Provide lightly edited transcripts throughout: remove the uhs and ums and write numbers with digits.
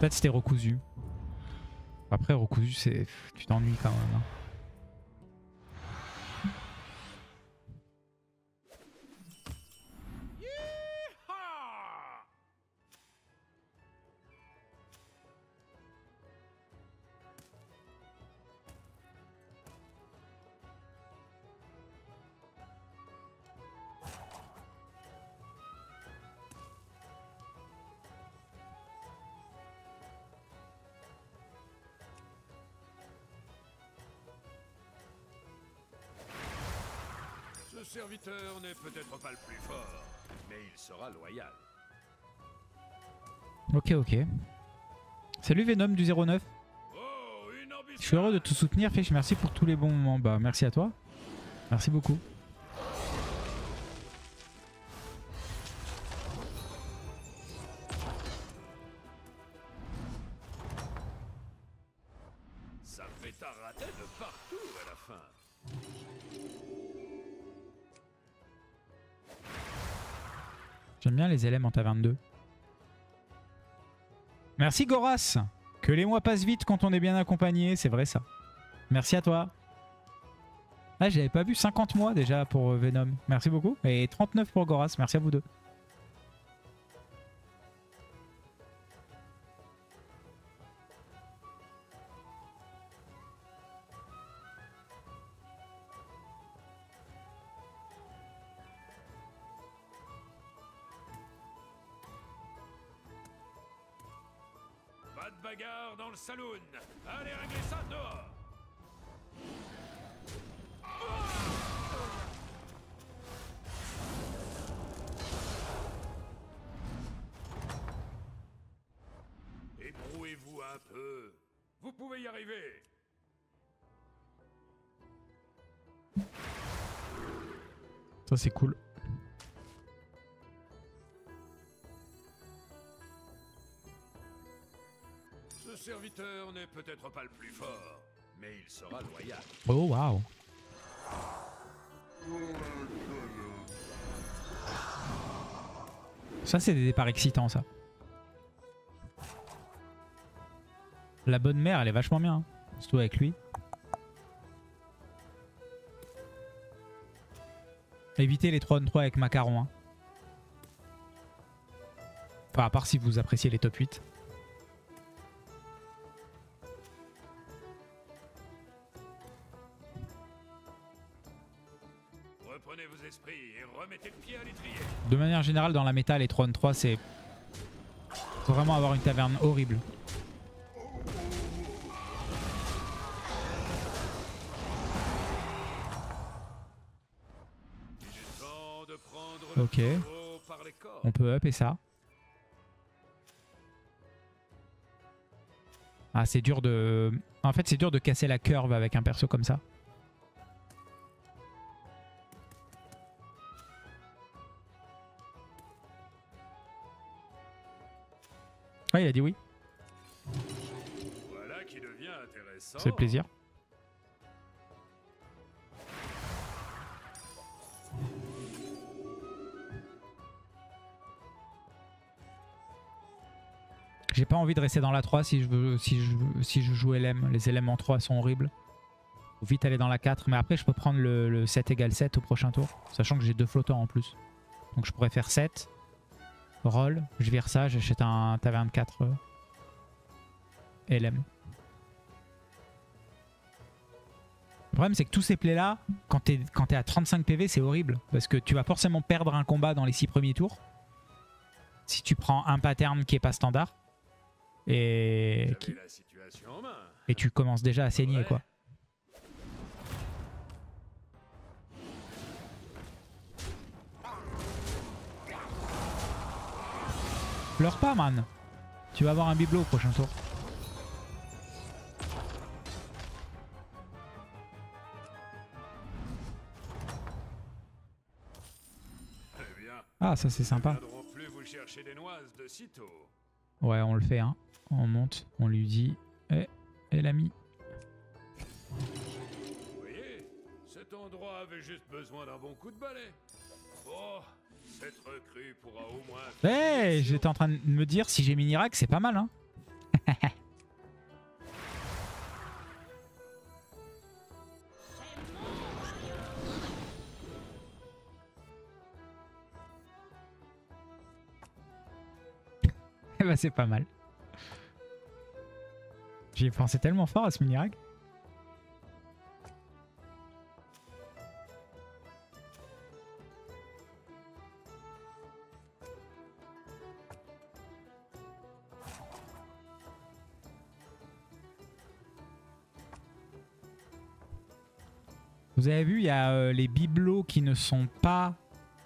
Peut-être c'était recousu. Après recousu c'est... Tu t'ennuies quand même. Hein. Ce serviteur n'est peut-être pas le plus fort, mais il sera loyal. Ok, ok. Salut Venom du 09. Oh, une Je suis heureux de te soutenir, Fish. Merci pour tous les bons moments. Bah, merci à toi. Merci beaucoup. Ça fait rater de partout à la fin. J'aime bien les LM en taverne 2. Merci Goras. Que les mois passent vite quand on est bien accompagné, c'est vrai ça. Merci à toi. Ah, j'avais pas vu 50 mois déjà pour Venom. Merci beaucoup. Et 39 pour Goras, merci à vous deux. Pas de bagarre dans le saloon. Allez régler ça dehors. Ébrouez-vous un peu. Vous pouvez y arriver. Ça c'est cool. Ce serviteur n'est peut-être pas le plus fort, mais il sera loyal. Oh waouh. Ça c'est des départs excitants ça. La bonne mère elle est vachement bien. Hein. Surtout avec lui. Évitez les 3-3 avec Macaron. Hein. Enfin à part si vous appréciez les top 8. Reprenez vos esprits et remettez le pied à l'étrier. De manière générale dans la méta les 3-3 c'est... Faut vraiment avoir une taverne horrible. Ok. On peut up et ça. Ah c'est dur de... En fait c'est dur de casser la curve avec un perso comme ça. Ouais il a dit oui. Voilà qui devient intéressant. C'est le plaisir. J'ai pas envie de rester dans la 3 si je joue LM. Les LM en 3 sont horribles. Faut vite aller dans la 4. Mais après je peux prendre le 7 égale 7 au prochain tour. Sachant que j'ai 2 flottants en plus. Donc je pourrais faire 7. Roll. Je vire ça. J'achète un taverne 4 LM. Le problème c'est que tous ces plays là, quand t'es à 35 PV c'est horrible. Parce que tu vas forcément perdre un combat dans les 6 premiers tours. Si tu prends un pattern qui est pas standard. Et tu commences déjà à saigner ouais. Quoi. Pleure pas man. Tu vas avoir un bibelot au prochain tour. Ah ça c'est sympa. Ouais on le fait hein. On monte, on lui dit l'ami. Vous voyez, cet endroit avait juste besoin d'un bon coup de balai. Oh, cette recrue pourra au moins... J'étais en train de me dire si j'ai Mini-Rack c'est pas mal hein. Bah c'est pas mal. J'y ai pensé tellement fort à ce mini-rag. Vous avez vu, il y a les bibelots qui ne sont pas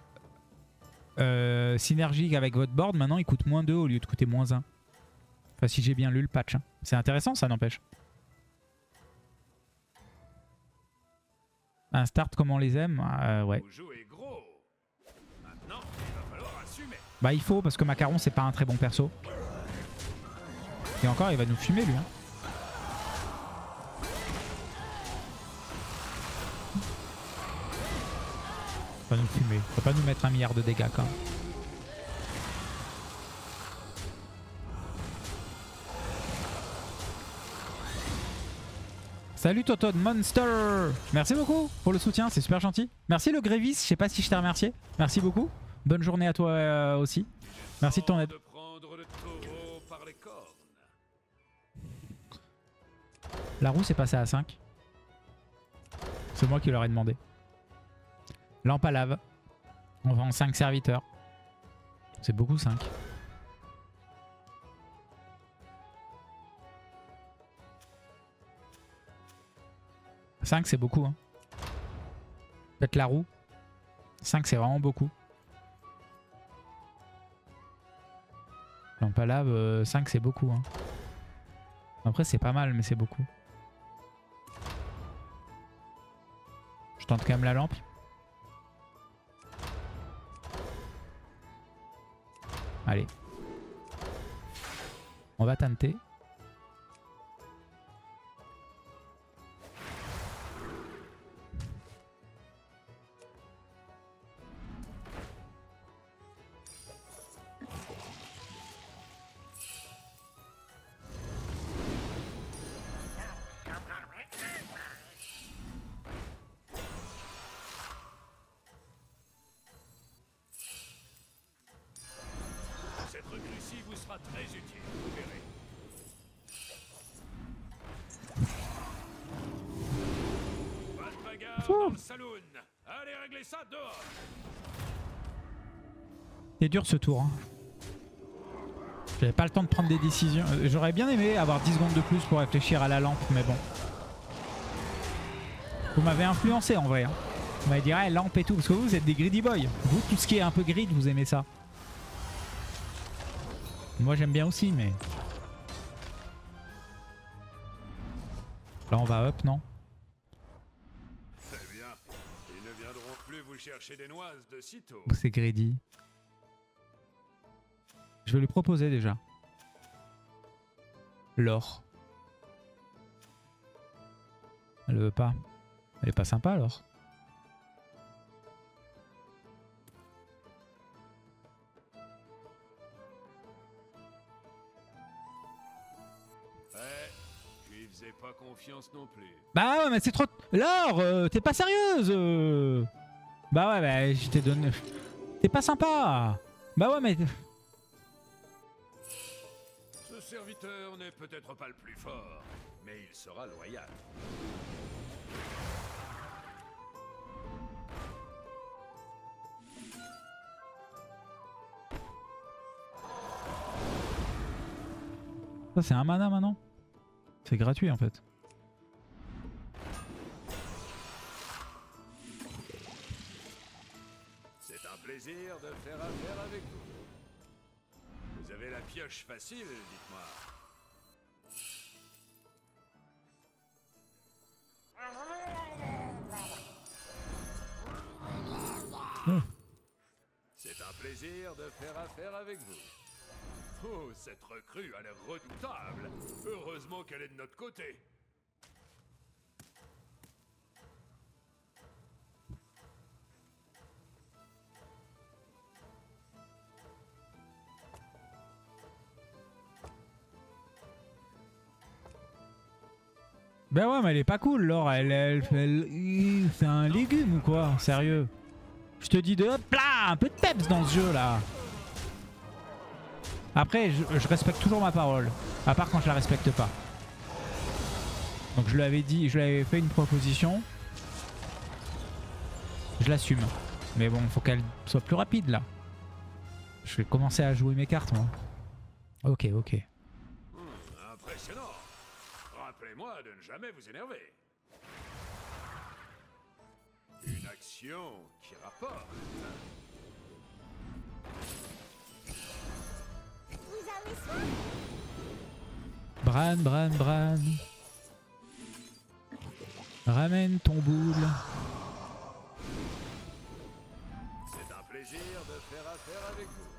synergiques avec votre board. Maintenant, ils coûtent moins 2 au lieu de coûter moins 1. Enfin, si j'ai bien lu le patch. Hein. C'est intéressant, ça n'empêche. Un start comme on les aime, ouais. Bah il faut, parce que Macaron, c'est pas un très bon perso. Et encore, il va nous fumer, lui. Hein. Il va nous fumer. Il va pas nous mettre 1 milliard de dégâts, quand même. Salut Toto de Monster. Merci beaucoup pour le soutien, c'est super gentil. Merci le Grévis, je sais pas si je t'ai remercié. Merci beaucoup. Bonne journée à toi aussi. Merci de ton aide. La roue s'est passée à 5. C'est moi qui leur ai demandé. Lampe à lave. On vend 5 serviteurs. C'est beaucoup 5. C'est beaucoup. Hein. Peut-être la roue. 5 c'est vraiment beaucoup. Lampe à lave, 5 c'est beaucoup. Hein. Après c'est pas mal mais c'est beaucoup. Je tente quand même la lampe. Allez. On va tenter. Très utile, vous verrez. Pas de bagarre dans le saloon. Allez régler ça dehors. C'est dur ce tour. Hein. J'avais pas le temps de prendre des décisions. J'aurais bien aimé avoir 10 secondes de plus pour réfléchir à la lampe, mais bon. Vous m'avez influencé en vrai. Hein. Vous m'avez dit ah, lampe et tout, parce que vous êtes des greedy boys. Vous, tout ce qui est un peu grid, vous aimez ça. Moi j'aime bien aussi mais... Là on va up non? Très bien. Ils ne viendront plus vous chercher des noises de sitôt. C'est greedy. Je vais lui proposer déjà. L'or. Elle veut pas. Elle est pas sympa alors. Pas confiance non plus. Bah ouais mais c'est trop... L'or, t'es pas sérieuse Bah ouais bah je t'ai donné... T'es pas sympa. Bah ouais mais... Ce serviteur n'est peut-être pas le plus fort, mais il sera loyal. Ça c'est un mana maintenant. C'est gratuit en fait. C'est un plaisir de faire affaire avec vous. Vous avez la pioche facile, dites-moi. C'est un plaisir de faire affaire avec vous. Oh, cette recrue a l'air redoutable. Heureusement qu'elle est de notre côté. Ben ouais mais elle est pas cool Laure, c'est un légume ou quoi? Sérieux? Je te dis de hop là, un peu de peps dans ce jeu là. Après, je respecte toujours ma parole, à part quand je la respecte pas. Donc je lui avais dit, je lui avais fait une proposition. Je l'assume. Mais bon, faut qu'elle soit plus rapide là. Je vais commencer à jouer mes cartes moi. Ok, ok. Impressionnant. Rappelez-moi de ne jamais vous énerver. Une action qui rapporte. Vous avez soin? Bran, Bran, Bran. Ramène ton boule. C'est un plaisir de faire affaire avec vous.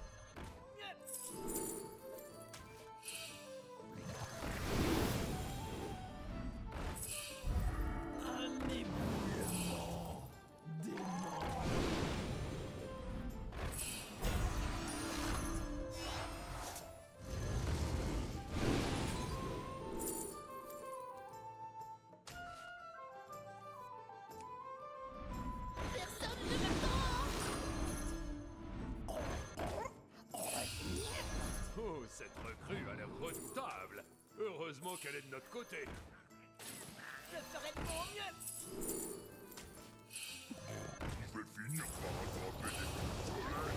Oh, cette recrue a l'air redoutable. Heureusement qu'elle est de notre côté. Je ferai de mon mieux. Je vais finir par attraper des coups de soleil.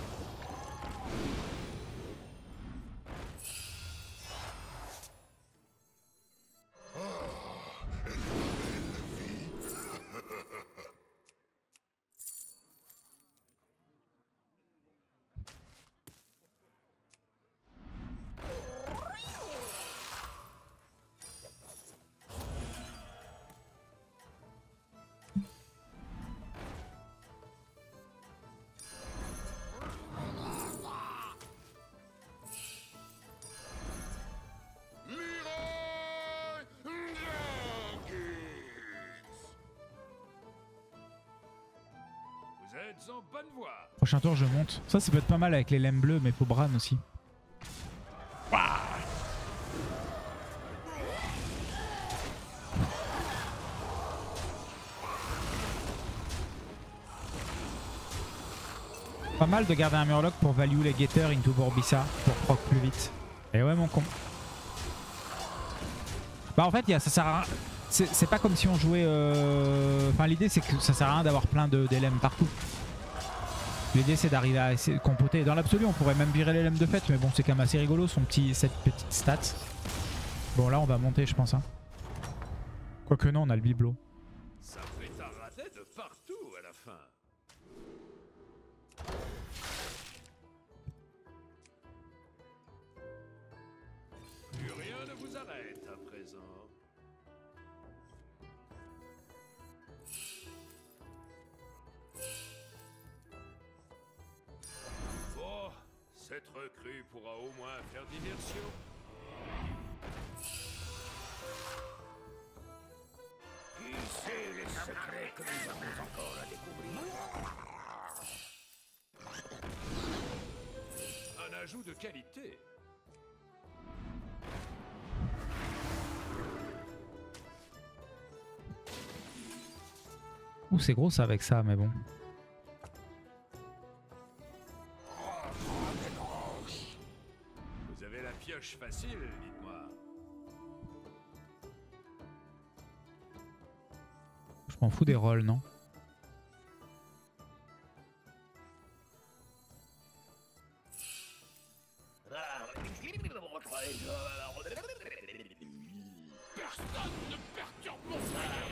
Vous êtes en bonne voie. Prochain tour je monte. Ça peut être pas mal avec les lemmes bleus, mais faut Bran aussi. Pas mal de garder un Murloc pour value les getters into Borbissa pour proc plus vite. Et ouais mon con. Bah en fait ça sert à rien. C'est pas comme si on jouait... Enfin l'idée c'est que ça sert à rien d'avoir plein d'LM partout. L'idée c'est d'arriver à essayer de compoter. Dans l'absolu on pourrait même virer les LM de fait, mais bon c'est quand même assez rigolo cette petite stat. Bon là on va monter je pense. Hein. Quoique non, on a le bibelot. Ça fait un radet de partout à la fin. Plus rien ne vous arrête à présent. Bon, cette recrue pourra au moins faire diversion. Qui sait les secrets que nous avons encore à découvrir? Un ajout de qualité. Ouh c'est gros ça avec ça mais bon. Vous avez la pioche facile, dites-moi. Je m'en fous des rôles non? Personne ne perturbe mon frère.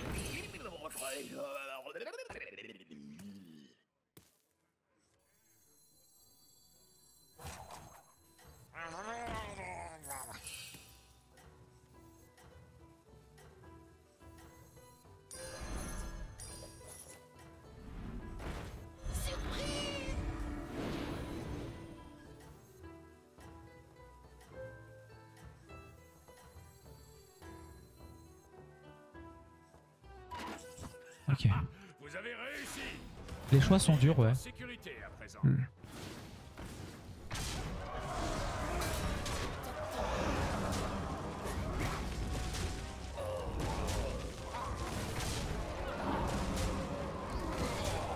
Ok. Vous avez réussi. Les choix sont durs ouais. En sécurité à présent.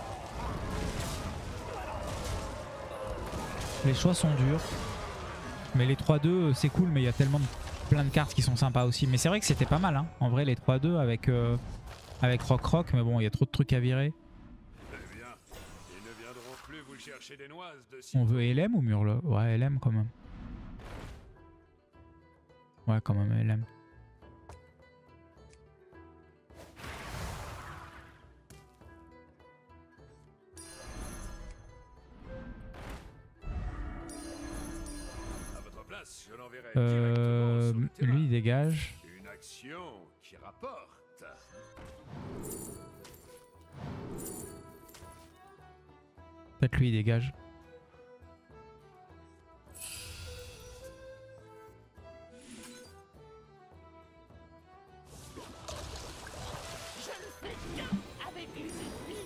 Les choix sont durs. Mais les 3-2 c'est cool, mais il y a tellement plein de cartes qui sont sympas aussi. Mais c'est vrai que c'était pas mal, hein. En vrai les 3-2 avec Rock, mais bon il y a trop de trucs à virer. Eh bien, ils ne viendront plus vous chercher des noises de On veut LM ou Murloc? Ouais, LM quand même. Ouais, quand même LM. À votre place, je l'enverrai directement sur le terrain. Lui il dégage. Une action qui rapporte. Peut-être lui il dégage. Je ne fais qu'un avec les ennemis.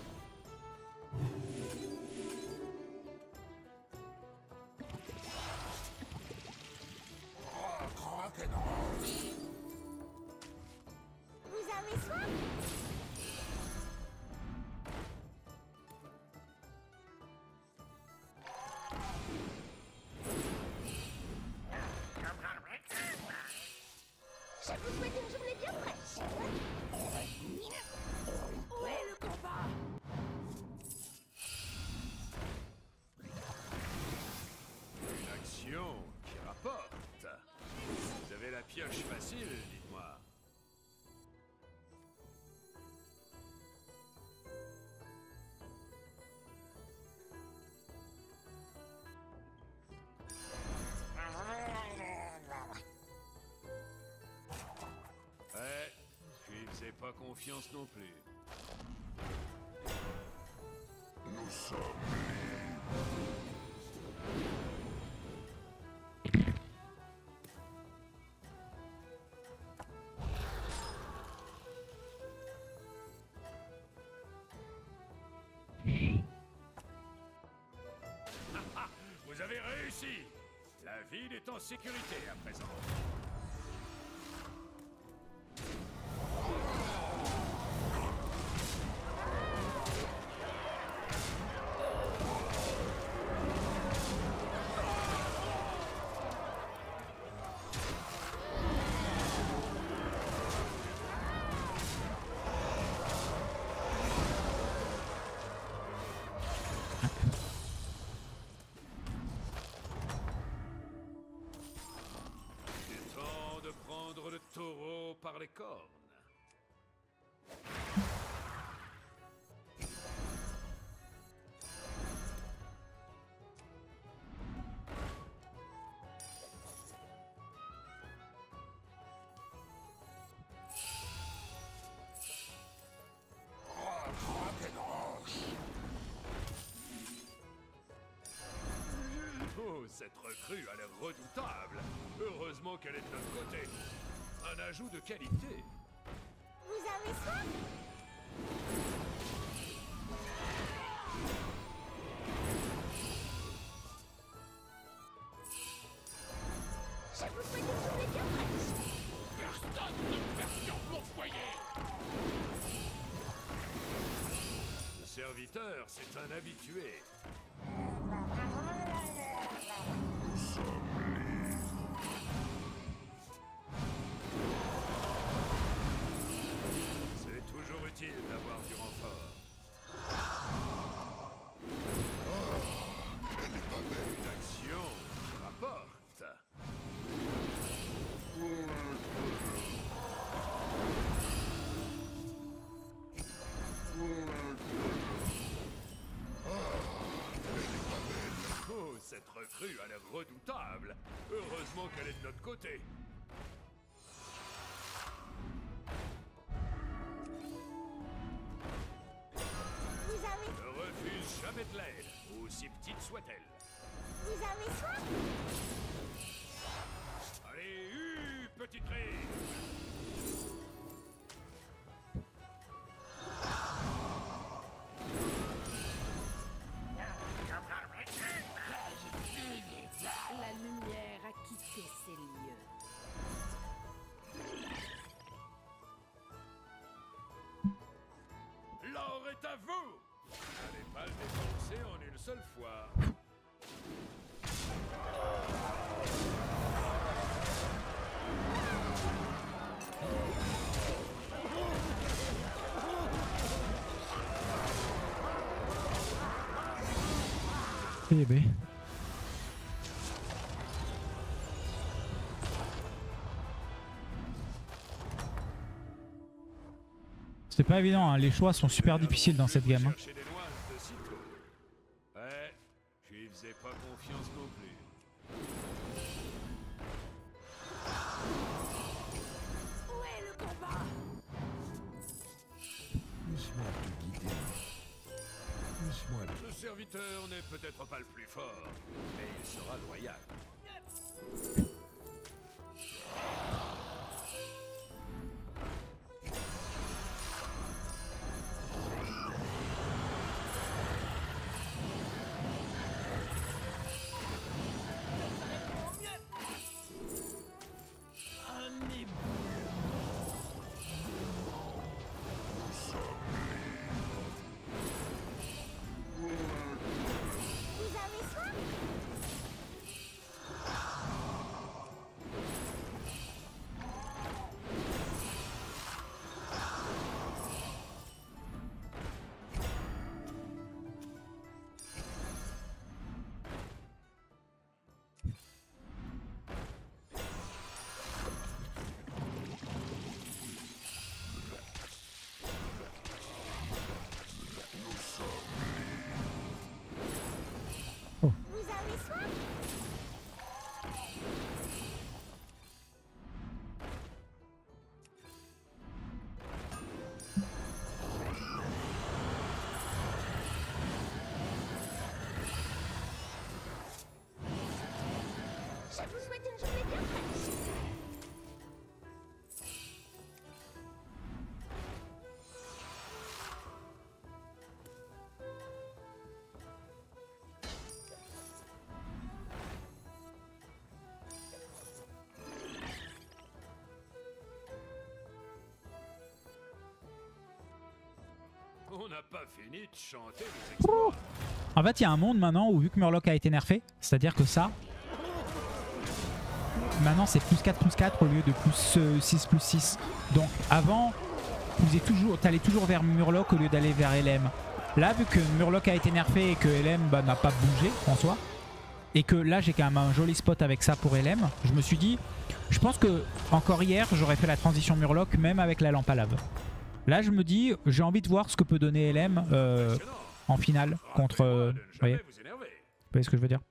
Vous avez soif? Je vous souhaite une journée bien fraîche. Où est le combat? Une action qui rapporte. Vous avez la pioche facile, dites-moi. Ouais, puis faisais pas confiance non plus. Nous sommes Vous avez réussi. La ville est en sécurité à présent. Il est temps de prendre le taureau par les cornes. Oh, cette recrue a l'air redoutable. Heureusement qu'elle est de notre côté. Un ajout de qualité. Vous avez soif? Je vous souhaite une journée bien fraîche. personne ne perturbe mon foyer. Le serviteur, c'est un habitué. C'est toujours utile d'avoir du renfort. Une action qui rapporte. Oh, cette recrue a l'air redoutable. Heureusement qu'elle est de notre côté. Vous avez... Ne refuse jamais de l'aide, aussi petite soit-elle. Vous avez soif? Allez, petite grille. La lumière a quitté ces lieux. L'or est à vous. N'allez pas le dépenser en une seule fois. Eh ben. C'est pas évident, hein. Les choix sont super difficiles dans cette game. Hein. Chercher des noises de sitôt. Ouais, j'y faisais pas confiance non plus. Où est le combat? Laisse-moi te guider. Laisse-moi te... Ce serviteur n'est peut-être pas le plus fort, mais il sera loyal. Vous avez soin? Vous avez soin? Je vous souhaite une journée bien fraîche. On n'a pas fini de chanter les exploits. En fait, il y a un monde maintenant où, vu que Murloc a été nerfé, c'est-à-dire que ça, maintenant c'est +4/+4 au lieu de +6/+6. Donc avant, t'allais toujours vers Murloc au lieu d'aller vers LM. Là, vu que Murloc a été nerfé et que LM n'a pas bougé en soi, et que là j'ai quand même un joli spot avec ça pour LM, je me suis dit, je pense que encore hier j'aurais fait la transition Murloc même avec la lampe à lave. Là je me dis, j'ai envie de voir ce que peut donner LM en finale contre... Rappelez-moi de ne vous voyez jamais vous énerver. ce que je veux dire?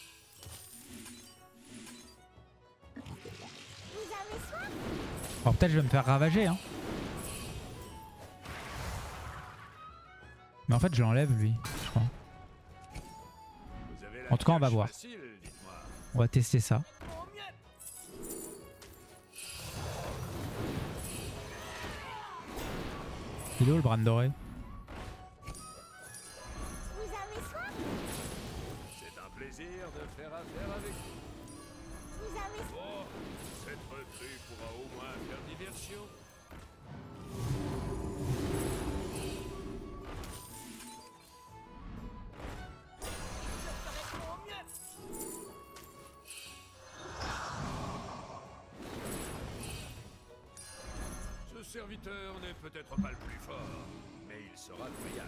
Vous avez soin? Alors peut-être je vais me faire ravager, hein. Mais en fait je l'enlève lui, je crois. Vous avez la En tout cas, on va tâche voir. facile, dites-moi. On va tester ça. Au mieux. Il est où le bran doré? Vous avez soin? C'est un plaisir de faire affaire avec vous. Vous avez soin? Bon, cette recrue pourra au moins faire diversion. Je ferai de mon mieux. Ce serviteur n'est peut-être pas le plus fort, mais il sera loyal.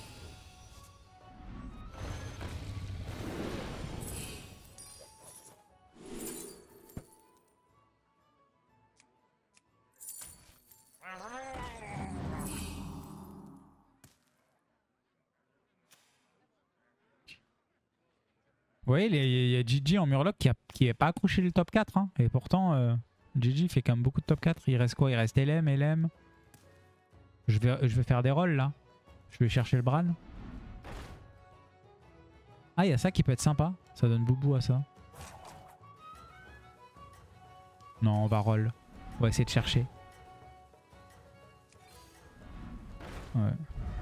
Vous voyez, il y a Gigi en Murloc qui est pas accroché le top 4. Hein. Et pourtant, Gigi fait quand même beaucoup de top 4. Il reste quoi? Il reste LM. Je vais faire des rolls là. Je vais chercher le Bran. Ah, il y a ça qui peut être sympa. Ça donne boubou à ça. Non, on va roll. On va essayer de chercher. Ouais.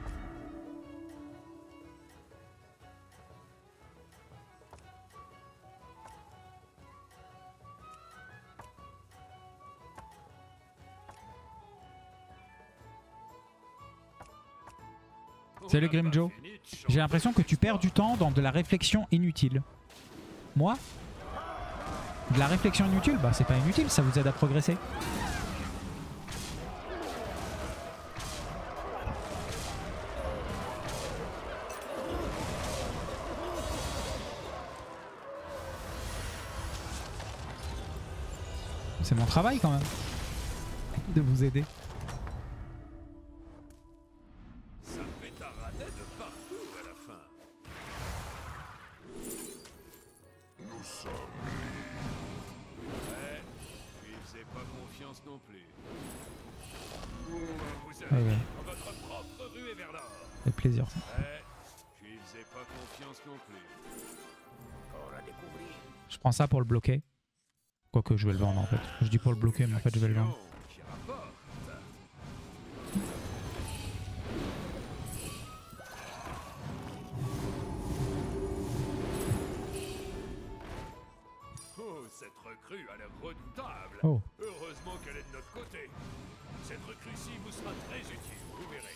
Salut Grimjo. J'ai l'impression que tu perds du temps dans de la réflexion inutile. Moi? De la réflexion inutile? Bah c'est pas inutile, ça vous aide à progresser. C'est mon travail quand même de vous aider. Ça pétaradait de partout à la fin. Nous sommes... Ouais, lui faisait pas confiance non plus. Vous Ah avez ouais. mis dans votre propre ruée vers l'or. Ça fait plaisir ça. Ouais, je lui faisais pas confiance non plus. Encore à découvrir. Je prends ça pour le bloquer. Quoique je vais le vendre en fait. Je dis pour le bloquer mais en fait je vais le vendre. Qui rapporte. Oh, cette recrue a l'air redoutable. Oh. Heureusement qu'elle est de notre côté. Cette recrue-ci vous sera très utile, vous verrez.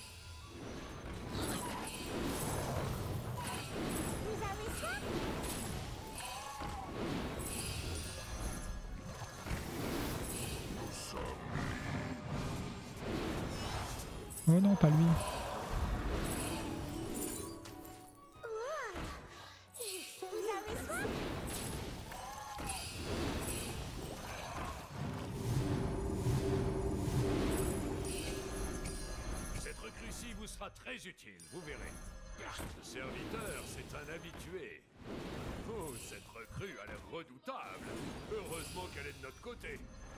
Vous avez soif? Oh non, pas lui. Vous avez soif? Cette recrue-ci vous sera très utile, vous verrez. Ce serviteur, c'est un habitué. Oh, cette recrue a l'air redoutable. Heureusement qu'elle est de notre côté.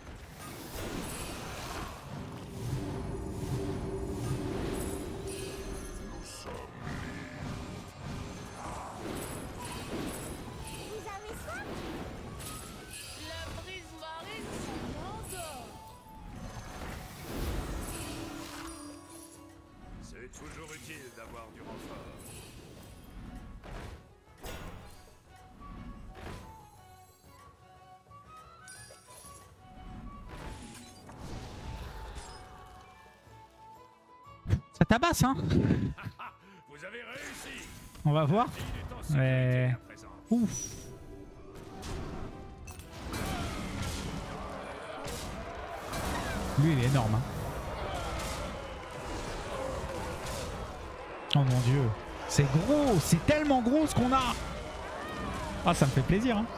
Vous avez soif? La brise marine s'endort. C'est toujours utile d'avoir du renfort. Ça tabasse hein. Vous avez réussi. On va voir. Il est en sécurité Ouais. à présent. Ouf. Lui il est énorme hein. Oh mon dieu. C'est gros. C'est tellement gros ce qu'on a. Ah ça me fait plaisir hein.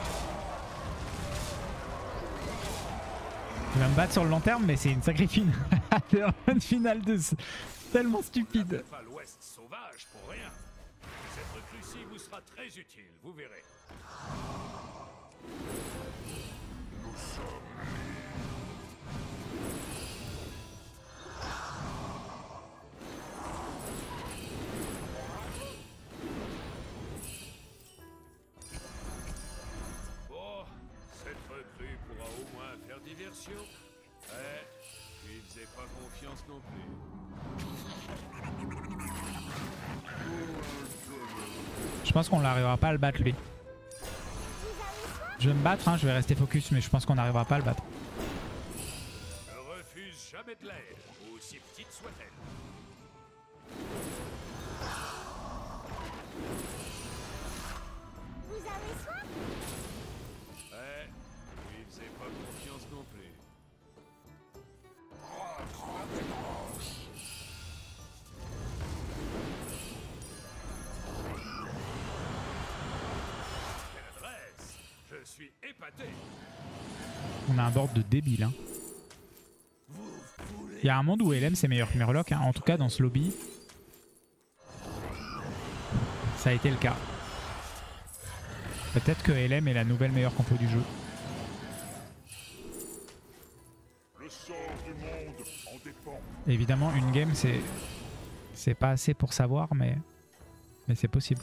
Je vais me battre sur le long terme mais c'est une sacrée finale. C'est vraiment une finale de... tellement stupide. Pas l'Ouest sauvage pour rien. Cette recrue-ci vous sera très utile, vous verrez. Bon, cette recrue pourra au moins faire diversion. Ouais, je lui faisais pas confiance non plus. Je pense qu'on n'arrivera pas à le battre lui. Je vais me battre, hein, je vais rester focus, mais je pense qu'on n'arrivera pas à le battre. Ne refuse jamais de l'aide, aussi petite soit-elle. Vous avez soif? Ouais, je lui faisais pas confiance non plus. Quelle adresse! Je suis épaté. On a un board de débile. Hein. Il y a un monde où LM c'est meilleur que Murloc, hein. En tout cas dans ce lobby. Ça a été le cas. Peut-être que LM est la nouvelle meilleure compo du jeu. Le sort du monde en dépend. Évidemment une game c'est pas assez pour savoir mais c'est possible.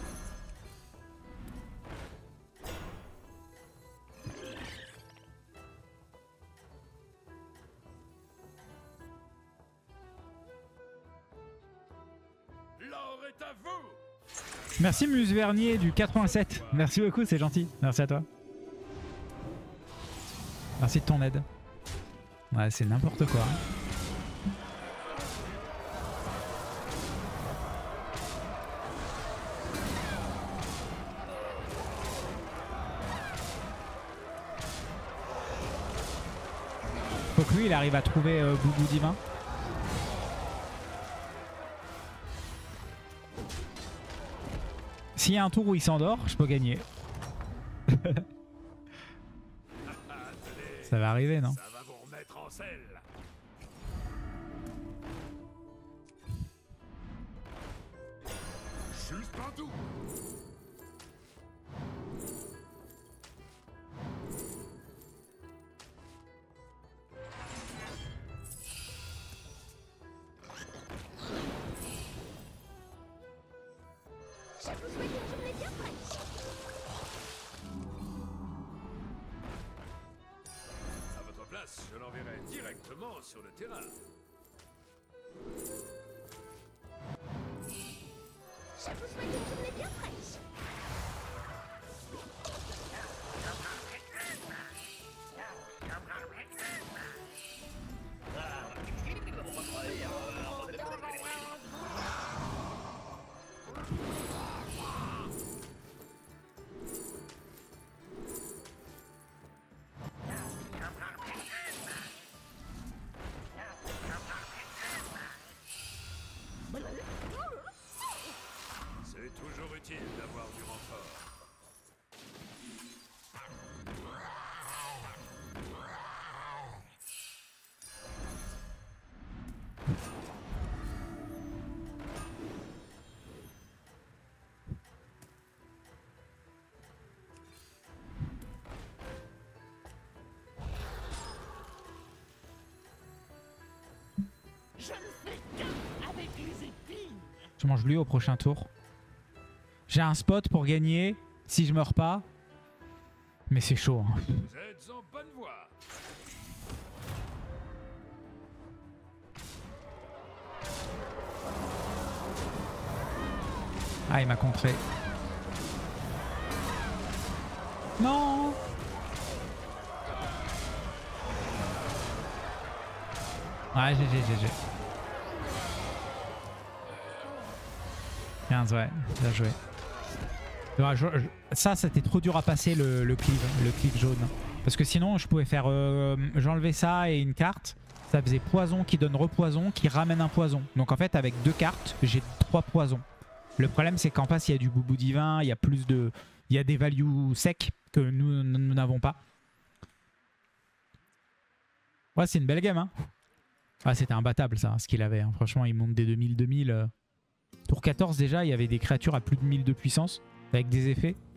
L'or est à vous! Merci Muse Vernier du 87. Merci beaucoup, c'est gentil. Merci à toi. Merci de ton aide. Ouais, c'est n'importe quoi. Hein. Faut que lui il arrive à trouver Boubou Divin. S'il y a un tour où il s'endort, je peux gagner. Ça Ça va arriver, non? Ça va vous remettre en selle. Juste un tour. Je vous souhaite une journée bien fraîche. À votre place, je l'enverrai directement sur le terrain. Je vous souhaite une journée bien fraîche. C'est toujours utile d'avoir du renfort. Je ne fais qu'un avec les épines. Je mange lui au prochain tour. J'ai un spot pour gagner si je meurs pas. Mais c'est chaud. Hein. Vous êtes en bonne voie. Ah, il m'a contré. Non. Ouais, GG. 15, ouais, bien joué. Ouais, ça, c'était trop dur à passer le cleave jaune. Parce que sinon, je pouvais faire... J'enlevais ça et une carte. Ça faisait poison qui donne repoison qui ramène un poison. Donc en fait, avec 2 cartes, j'ai 3 poisons. Le problème, c'est qu'en face, il y a du boubou divin, il y a plus de... Il y a des values secs que nous n'avons pas. Ouais, c'est une belle game, hein. Ah, c'était imbattable, ça, ce qu'il avait. Hein. Franchement, il monte des 2000. Tour 14, déjà, il y avait des créatures à plus de 1000 de puissance, avec des effets.